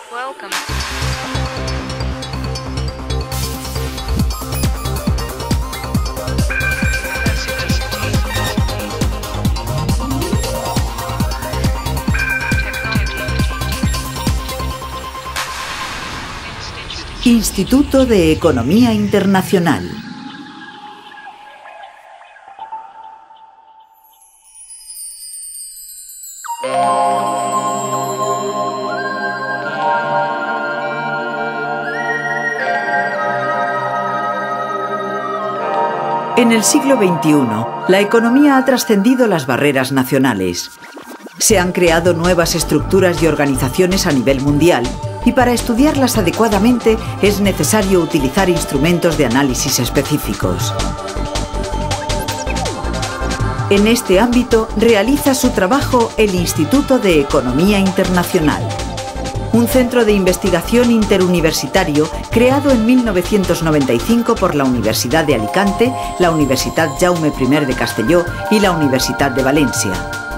Welcome. Instituto de Economía Internacional. En el siglo XXI, la economía ha trascendido las barreras nacionales. Se han creado nuevas estructuras y organizaciones a nivel mundial, y para estudiarlas adecuadamente es necesario utilizar instrumentos de análisis específicos. En este ámbito realiza su trabajo el Instituto de Economía Internacional, un centro de investigación interuniversitario creado en 1995 por la Universidad de Alicante, la Universitat Jaume I de Castelló y la Universitat de Valencia.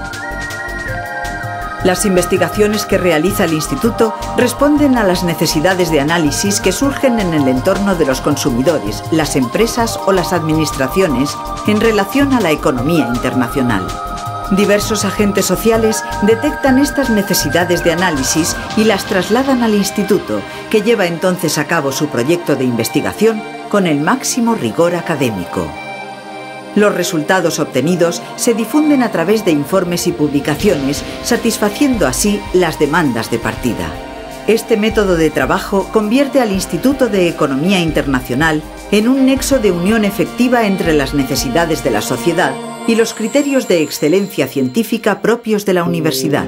Las investigaciones que realiza el Instituto responden a las necesidades de análisis que surgen en el entorno de los consumidores, las empresas o las administraciones en relación a la economía internacional. Diversos agentes sociales detectan estas necesidades de análisis y las trasladan al Instituto, que lleva entonces a cabo su proyecto de investigación con el máximo rigor académico. Los resultados obtenidos se difunden a través de informes y publicaciones, satisfaciendo así las demandas de partida. Este método de trabajo convierte al Instituto de Economía Internacional en un nexo de unión efectiva entre las necesidades de la sociedad y los criterios de excelencia científica propios de la universidad.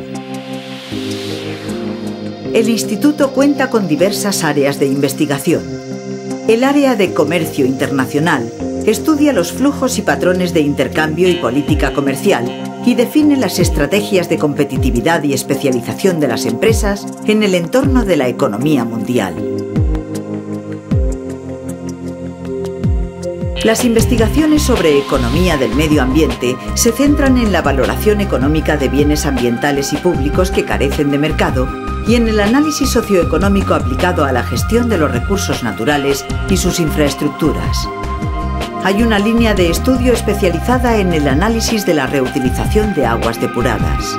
El Instituto cuenta con diversas áreas de investigación. El área de Comercio Internacional estudia los flujos y patrones de intercambio y política comercial y define las estrategias de competitividad y especialización de las empresas en el entorno de la economía mundial. Las investigaciones sobre economía del medio ambiente se centran en la valoración económica de bienes ambientales y públicos que carecen de mercado y en el análisis socioeconómico aplicado a la gestión de los recursos naturales y sus infraestructuras. Hay una línea de estudio especializada en el análisis de la reutilización de aguas depuradas.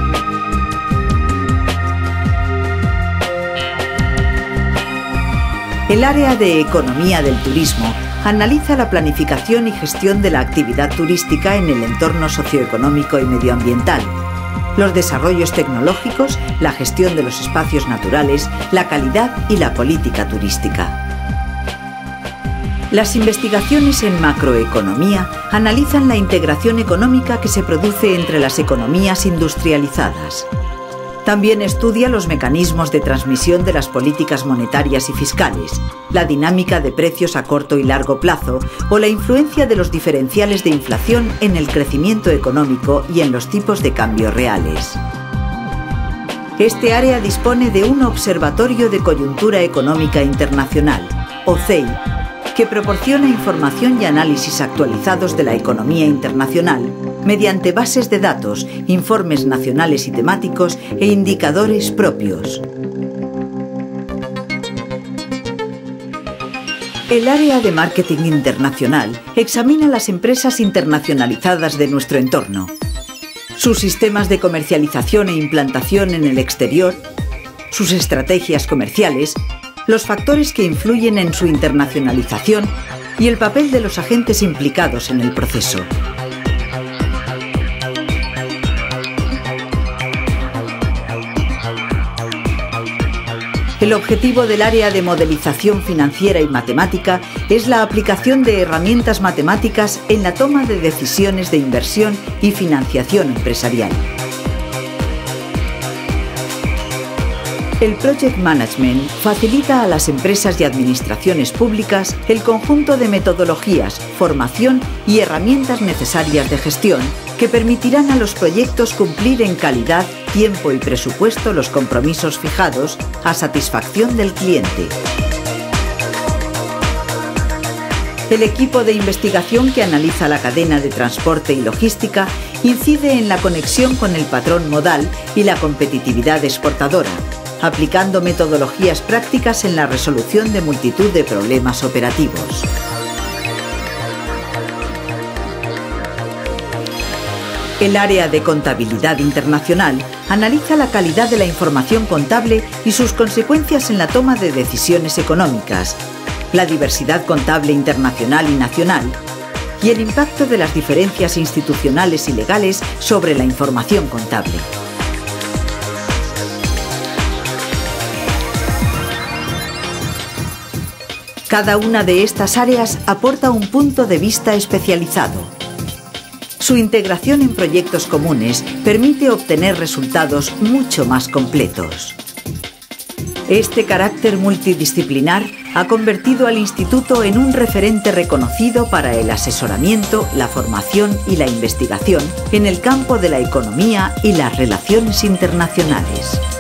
El área de Economía del Turismo analiza la planificación y gestión de la actividad turística en el entorno socioeconómico y medioambiental, los desarrollos tecnológicos, la gestión de los espacios naturales, la calidad y la política turística. Las investigaciones en macroeconomía analizan la integración económica que se produce entre las economías industrializadas. También estudia los mecanismos de transmisión de las políticas monetarias y fiscales, la dinámica de precios a corto y largo plazo o la influencia de los diferenciales de inflación en el crecimiento económico y en los tipos de cambio reales. Este área dispone de un Observatorio de Coyuntura Económica Internacional, OCEI, que proporciona información y análisis actualizados de la economía internacional mediante bases de datos, informes nacionales y temáticos e indicadores propios. El área de marketing internacional examina las empresas internacionalizadas de nuestro entorno, sus sistemas de comercialización e implantación en el exterior, sus estrategias comerciales, los factores que influyen en su internacionalización y el papel de los agentes implicados en el proceso. El objetivo del área de modelización financiera y matemática es la aplicación de herramientas matemáticas en la toma de decisiones de inversión y financiación empresarial. El Project Management facilita a las empresas y administraciones públicas el conjunto de metodologías, formación y herramientas necesarias de gestión que permitirán a los proyectos cumplir en calidad, tiempo y presupuesto los compromisos fijados a satisfacción del cliente. El equipo de investigación que analiza la cadena de transporte y logística incide en la conexión con el patrón modal y la competitividad exportadora, aplicando metodologías prácticas en la resolución de multitud de problemas operativos. El área de contabilidad internacional analiza la calidad de la información contable y sus consecuencias en la toma de decisiones económicas, la diversidad contable internacional y nacional y el impacto de las diferencias institucionales y legales sobre la información contable. Cada una de estas áreas aporta un punto de vista especializado. Su integración en proyectos comunes permite obtener resultados mucho más completos. Este carácter multidisciplinar ha convertido al Instituto en un referente reconocido para el asesoramiento, la formación y la investigación en el campo de la economía y las relaciones internacionales.